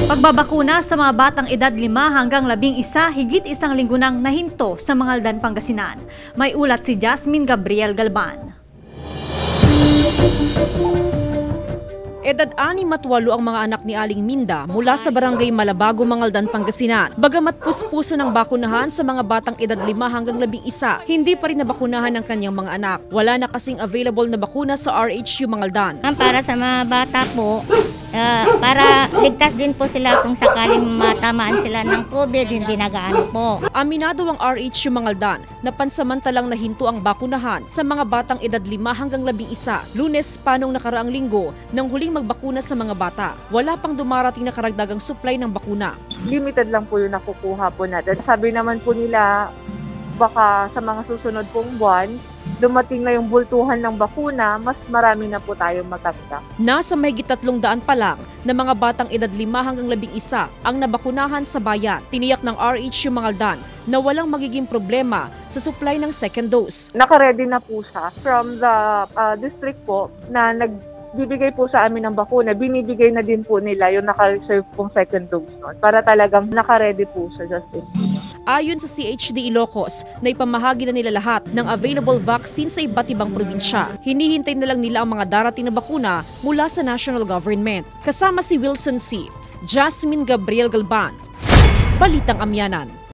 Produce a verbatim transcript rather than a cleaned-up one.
Pagbabakuna sa mga batang edad lima hanggang labing isa, higit isang linggo nang nahinto sa Mangaldan, Pangasinan. May ulat si Jasmine Gabriel Galban. Edad anim at walo ang mga anak ni Aling Minda mula sa barangay Malabago, Mangaldan, Pangasinan. Bagamat puspusan ng bakunahan sa mga batang edad lima hanggang labing isa, hindi pa rin nabakunahan ng kanyang mga anak. Wala na kasing available na bakuna sa R H U Mangaldan. Para sa mga bata po, uh, para ligtas din po sila kung sakaling matamaan sila ng COVID, hindi nagaano po. Aminado ang R H U Mangaldan na pansamantalang nahinto ang bakunahan sa mga batang edad lima hanggang labing isa. Lunes pa nung nakaraang linggo nang huling magbakuna sa mga bata. Wala pang dumarating na karagdagang supply ng bakuna. Limited lang po yung nakukuha po natin. Sabi naman po nila, baka sa mga susunod pong buwan, dumating na yung bultuhan ng bakuna, mas marami na po tayong magkakita. Nasa mahigit tatlong daan pa lang na mga batang edad lima hanggang labing isa ang nabakunahan sa bayan. Tiniyak ng R H U Mangaldan na walang magiging problema sa supply ng second dose. Naka-ready na po siya from the uh, district po na nag bibigay po sa amin ng bakuna, binibigay na din po nila yung naka-reserve pong second dose nun para talagang naka-ready po siya, Justin. Ayon sa C H D Ilocos, na ipamahagi na nila lahat ng available vaccine sa iba't ibang probinsya. Hinihintay na lang nila ang mga darating na bakuna mula sa national government. Kasama si Wilson C. Jasmine Gabriel Galban, Balitang Amyanan.